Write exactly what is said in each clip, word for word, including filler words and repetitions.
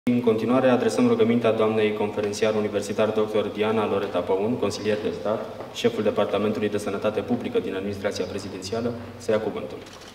În continuare, adresăm rugămintea doamnei conferențiar universitar doctor Diana Loreta Păun, consilier de stat, șeful Departamentului de Sănătate Publică din Administrația Prezidențială, să ia cuvântul.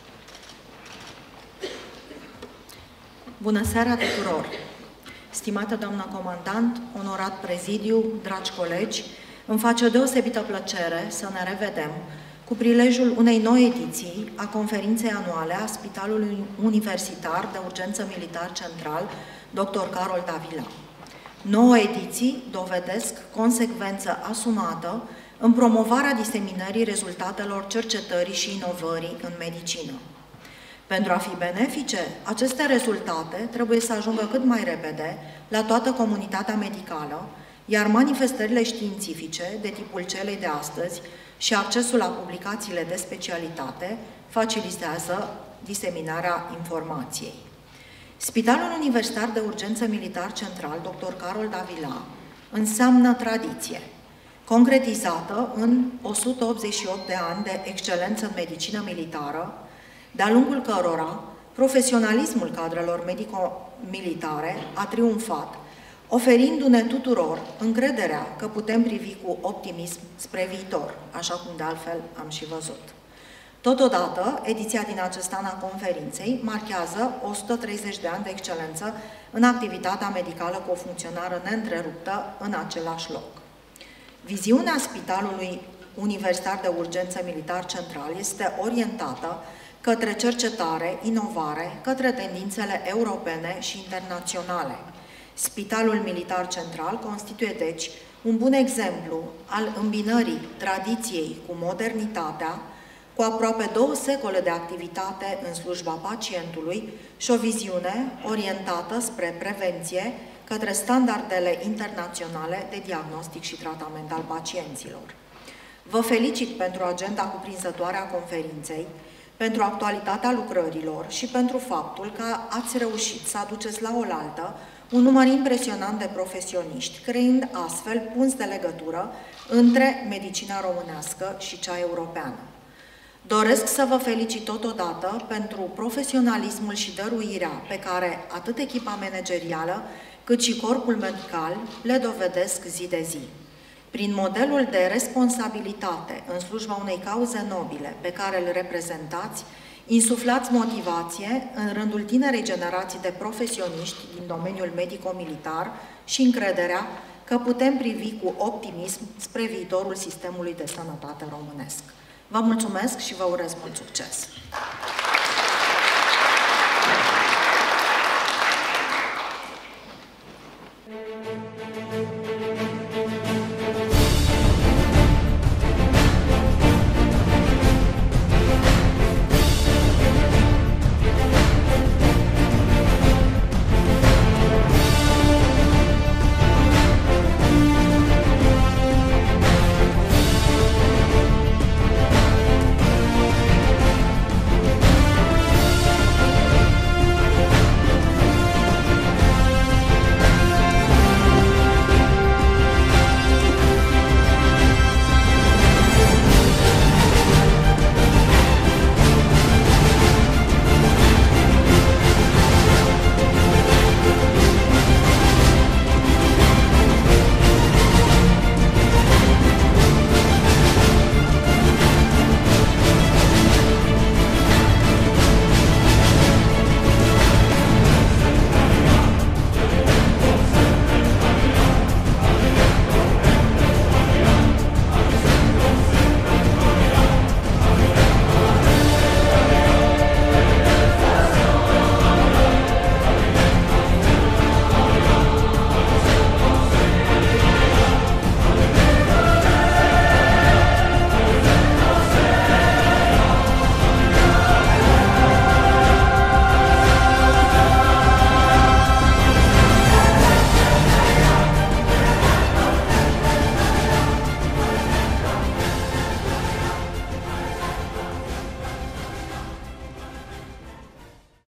Bună seara tuturor! Stimată doamnă comandant, onorat prezidiu, dragi colegi, îmi face o deosebită plăcere să ne revedem cu prilejul unei noi ediții a conferinței anuale a Spitalului Universitar de Urgență Militar Central, doctor Carol Davila. Nouă ediții dovedesc consecvență asumată în promovarea diseminării rezultatelor cercetării și inovării în medicină. Pentru a fi benefice, aceste rezultate trebuie să ajungă cât mai repede la toată comunitatea medicală, iar manifestările științifice, de tipul celei de astăzi, și accesul la publicațiile de specialitate facilitează diseminarea informației. Spitalul Universitar de Urgență Militar Central, doctor Carol Davila, înseamnă tradiție, concretizată în o sută optzeci și opt de ani de excelență în medicină militară, de-a lungul cărora profesionalismul cadrelor medico-militare a triumfat, oferindu-ne tuturor încrederea că putem privi cu optimism spre viitor, așa cum de altfel am și văzut. Totodată, ediția din acest an a conferinței marchează o sută treizeci de ani de excelență în activitatea medicală cu o funcționare neîntreruptă în același loc. Viziunea Spitalului Universitar de Urgență Militar Central este orientată către cercetare, inovare, către tendințele europene și internaționale. Spitalul Militar Central constituie, deci, un bun exemplu al îmbinării tradiției cu modernitatea, cu aproape două secole de activitate în slujba pacientului și o viziune orientată spre prevenție către standardele internaționale de diagnostic și tratament al pacienților. Vă felicit pentru agenda cuprinzătoare a conferinței, pentru actualitatea lucrărilor și pentru faptul că ați reușit să aduceți la oaltă un număr impresionant de profesioniști, creând astfel punți de legătură între medicina românească și cea europeană. Doresc să vă felicit totodată pentru profesionalismul și dăruirea pe care atât echipa managerială, cât și corpul medical le dovedesc zi de zi. Prin modelul de responsabilitate în slujba unei cauze nobile pe care îl reprezentați, insuflați motivație în rândul tinerei generații de profesioniști din domeniul medico-militar și încrederea că putem privi cu optimism spre viitorul sistemului de sănătate românesc. Vă mulțumesc și vă urez mult succes!